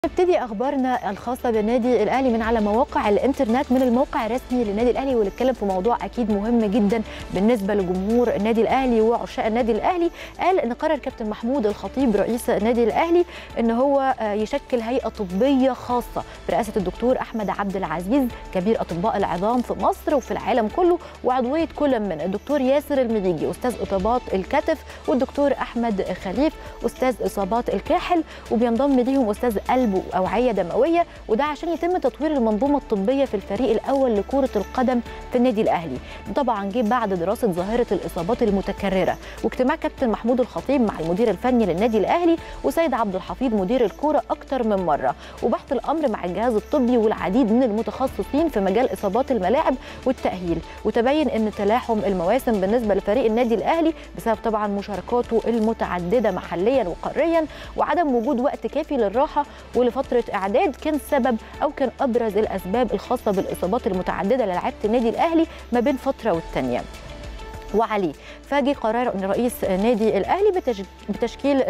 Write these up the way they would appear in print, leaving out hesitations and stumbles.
نبتدي اخبارنا الخاصه بالنادي الاهلي من على مواقع الانترنت من الموقع الرسمي للنادي الاهلي، ونتكلم في موضوع اكيد مهم جدا بالنسبه لجمهور النادي الاهلي وعشاق النادي الاهلي. قال ان قرر كابتن محمود الخطيب رئيس النادي الاهلي ان هو يشكل هيئه طبيه خاصه برئاسه الدكتور احمد عبد العزيز كبير اطباء العظام في مصر وفي العالم كله، وعضويه كل من الدكتور ياسر المليجي استاذ اصابات الكتف، والدكتور احمد خليف استاذ اصابات الكاحل، وبينضم ليهم استاذ قلب واوعيه دمويه، وده عشان يتم تطوير المنظومه الطبيه في الفريق الاول لكره القدم في النادي الاهلي. طبعا جه بعد دراسه ظاهره الاصابات المتكرره واجتماع كابتن محمود الخطيب مع المدير الفني للنادي الاهلي وسيد عبد الحفيظ مدير الكوره اكتر من مره، وبحث الامر مع الجهاز الطبي والعديد من المتخصصين في مجال اصابات الملاعب والتاهيل، وتبين ان تلاحم المواسم بالنسبه لفريق النادي الاهلي بسبب طبعا مشاركاته المتعدده محليا وقاريا وعدم وجود وقت كافي للراحه ولفتره اعداد كان سبب او كان ابرز الاسباب الخاصه بالاصابات المتعدده للاعيبه النادي الاهلي ما بين فتره والتانيه. وعليه فاجي قرار ان رئيس نادي الاهلي بتشكيل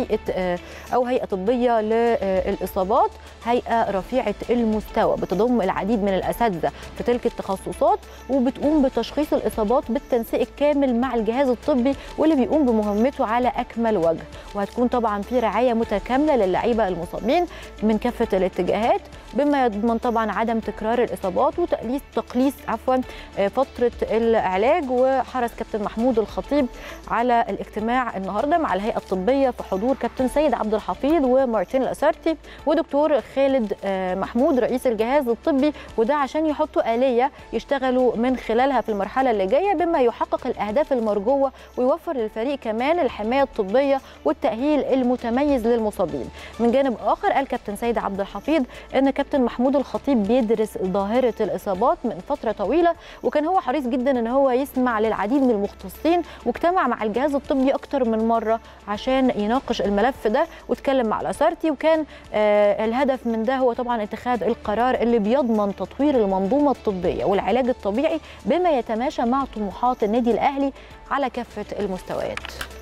هيئه طبيه للاصابات، هيئه رفيعه المستوى بتضم العديد من الاساتذه في تلك التخصصات، وبتقوم بتشخيص الاصابات بالتنسيق الكامل مع الجهاز الطبي واللي بيقوم بمهمته على اكمل وجه، وهتكون طبعا في رعايه متكامله للاعيبه المصابين من كافه الاتجاهات بما يضمن طبعا عدم تكرار الاصابات وتقليص فتره العلاج. وحرص كابتن محمود الخطيب على الاجتماع النهارده مع الهيئه الطبيه في حضور كابتن سيد عبد الحفيظ ومارتين الاسارتي ودكتور خالد محمود رئيس الجهاز الطبي، وده عشان يحطوا آلية يشتغلوا من خلالها في المرحله اللي جايه بما يحقق الاهداف المرجوه ويوفر للفريق كمان الحمايه الطبيه والتاهيل المتميز للمصابين. من جانب اخر قال كابتن سيد عبد الحفيظ ان كابتن محمود الخطيب بيدرس ظاهره الاصابات من فتره طويله، وكان هو حريص جدا ان هو يسمع للعديد من المختصين، واجتمع مع الجهاز الطبي اكتر من مره عشان يناقش الملف ده، واتكلم مع الاسارتي، وكان الهدف من ده هو طبعا اتخاذ القرار اللي بيضمن تطوير المنظومه الطبيه والعلاج الطبيعي بما يتماشى مع طموحات النادي الاهلي على كافه المستويات.